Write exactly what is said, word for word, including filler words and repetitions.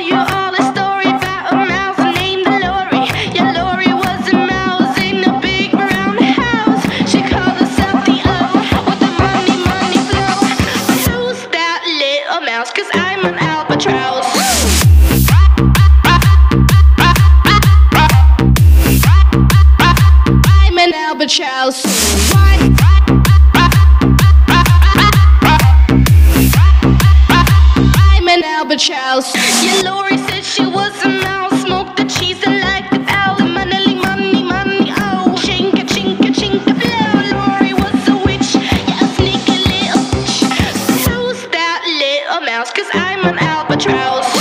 you all a story about a mouse named Lori. Yeah, Lori was a mouse in a big brown house. She called herself the O with the money, money flow. But who's that little mouse? 'Cause I'm an albatross. I'm an albatross. I'm an albatross. Yeah, Lori said she was a mouse. Smoked the cheese and liked the owl. Money, money, money, oh. Chinka, chinka, chinka, blow. Lori was a witch. Yeah, a sneaky little bitch. Who's that little mouse? 'Cause I'm an albatross.